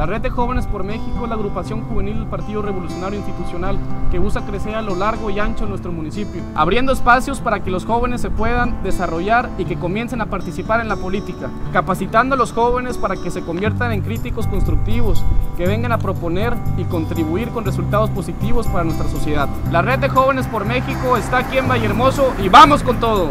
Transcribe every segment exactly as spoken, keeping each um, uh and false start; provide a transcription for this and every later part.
La Red de Jóvenes por México es la agrupación juvenil del Partido Revolucionario Institucional que busca crecer a lo largo y ancho de nuestro municipio, abriendo espacios para que los jóvenes se puedan desarrollar y que comiencen a participar en la política, capacitando a los jóvenes para que se conviertan en críticos constructivos, que vengan a proponer y contribuir con resultados positivos para nuestra sociedad. La Red de Jóvenes por México está aquí en Vallehermoso y ¡vamos con todo!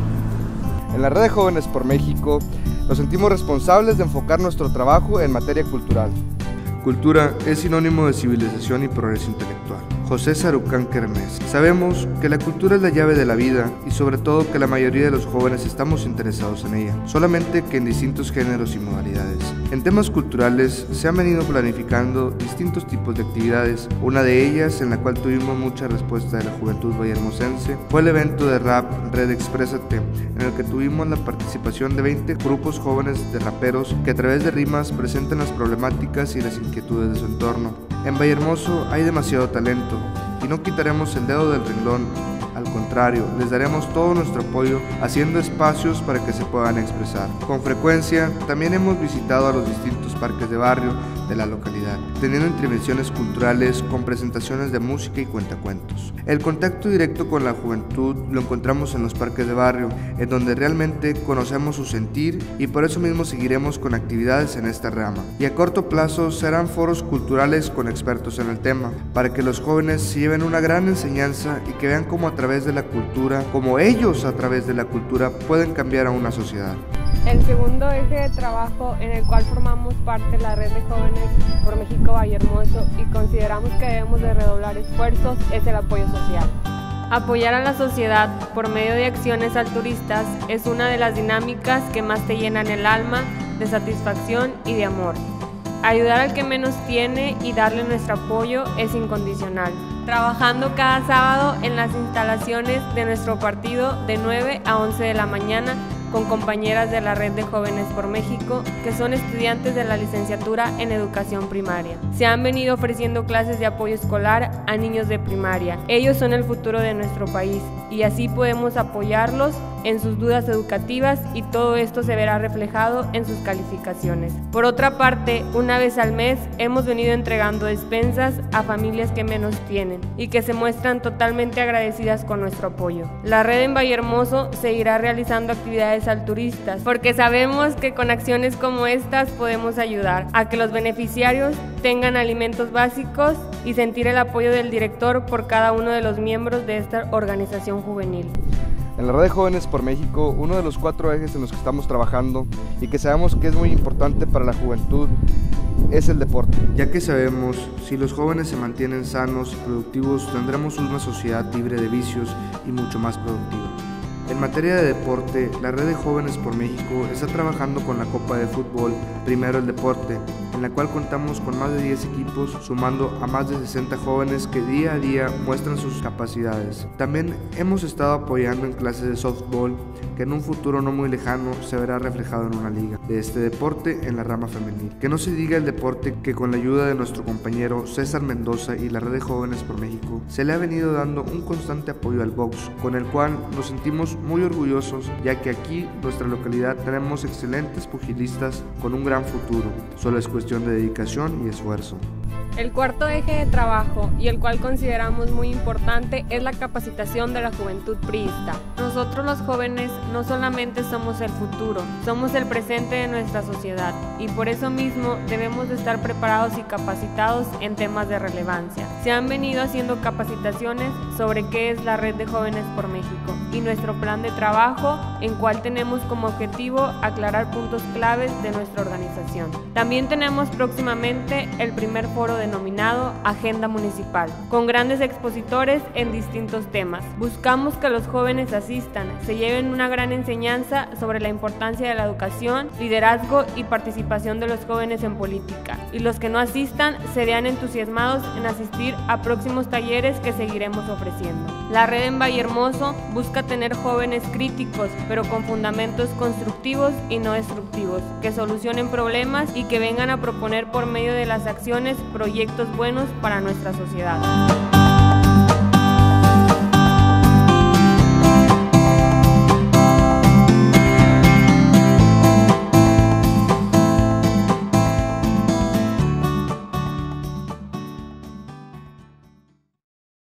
En la Red de Jóvenes por México nos sentimos responsables de enfocar nuestro trabajo en materia cultural. Cultura es sinónimo de civilización y progreso intelectual. José Sarucán Kermés. Sabemos que la cultura es la llave de la vida y sobre todo que la mayoría de los jóvenes estamos interesados en ella, solamente que en distintos géneros y modalidades. En temas culturales se han venido planificando distintos tipos de actividades. Una de ellas, en la cual tuvimos mucha respuesta de la juventud vallehermosense, fue el evento de rap Red Exprésate, en el que tuvimos la participación de veinte grupos jóvenes de raperos que a través de rimas presentan las problemáticas y las inquietudes de su entorno. En Vallehermoso hay demasiado talento y no quitaremos el dedo del renglón, al contrario, les daremos todo nuestro apoyo haciendo espacios para que se puedan expresar. Con frecuencia también hemos visitado a los distintos parques de barrio de la localidad, teniendo intervenciones culturales con presentaciones de música y cuentacuentos. El contacto directo con la juventud lo encontramos en los parques de barrio, en donde realmente conocemos su sentir y por eso mismo seguiremos con actividades en esta rama. Y a corto plazo serán foros culturales con expertos en el tema, para que los jóvenes se lleven una gran enseñanza y que vean cómo a través de la cultura, como ellos a través de la cultura pueden cambiar a una sociedad. El segundo eje de trabajo en el cual formamos parte de la Red de Jóvenes por México Vallehermoso y consideramos que debemos de redoblar esfuerzos es el apoyo social. Apoyar a la sociedad por medio de acciones altruistas es una de las dinámicas que más te llenan el alma de satisfacción y de amor. Ayudar al que menos tiene y darle nuestro apoyo es incondicional. Trabajando cada sábado en las instalaciones de nuestro partido de nueve a once de la mañana con compañeras de la Red de Jóvenes por México que son estudiantes de la licenciatura en educación primaria. Se han venido ofreciendo clases de apoyo escolar a niños de primaria. Ellos son el futuro de nuestro país y así podemos apoyarlos en sus dudas educativas y todo esto se verá reflejado en sus calificaciones. Por otra parte, una vez al mes hemos venido entregando despensas a familias que menos tienen y que se muestran totalmente agradecidas con nuestro apoyo. La red en Vallehermoso seguirá realizando actividades altruistas porque sabemos que con acciones como estas podemos ayudar a que los beneficiarios tengan alimentos básicos y sentir el apoyo del director por cada uno de los miembros de esta organización juvenil. En la Red de Jóvenes por México, uno de los cuatro ejes en los que estamos trabajando y que sabemos que es muy importante para la juventud es el deporte. Ya que sabemos, si los jóvenes se mantienen sanos y productivos, tendremos una sociedad libre de vicios y mucho más productiva. En materia de deporte, la Red de Jóvenes por México está trabajando con la Copa de Fútbol Primero el Deporte, en la cual contamos con más de diez equipos, sumando a más de sesenta jóvenes que día a día muestran sus capacidades. También hemos estado apoyando en clases de softball, que en un futuro no muy lejano se verá reflejado en una liga de este deporte en la rama femenil. Que no se diga el deporte que con la ayuda de nuestro compañero César Mendoza y la Red de Jóvenes por México se le ha venido dando un constante apoyo al box, con el cual nos sentimos muy orgullosos, ya que aquí en nuestra localidad tenemos excelentes pugilistas con un gran futuro. Solo es cuestión de dedicación y esfuerzo. El cuarto eje de trabajo, y el cual consideramos muy importante, es la capacitación de la juventud priista. Nosotros los jóvenes no solamente somos el futuro, somos el presente de nuestra sociedad y por eso mismo debemos de estar preparados y capacitados en temas de relevancia. Se han venido haciendo capacitaciones sobre qué es la Red de Jóvenes por México y nuestro plan de trabajo, en cual tenemos como objetivo aclarar puntos claves de nuestra organización. También tenemos próximamente el primer foro denominado Agenda Municipal, con grandes expositores en distintos temas. Buscamos que los jóvenes asistan, se lleven una gran enseñanza sobre la importancia de la educación, liderazgo y participación de los jóvenes en política, y los que no asistan se vean entusiasmados en asistir a próximos talleres que seguiremos ofreciendo. La red en Vallehermoso busca tener jóvenes críticos, pero con fundamentos constructivos y no destructivos, que solucionen problemas y que vengan a proponer por medio de las acciones proyectos buenos para nuestra sociedad.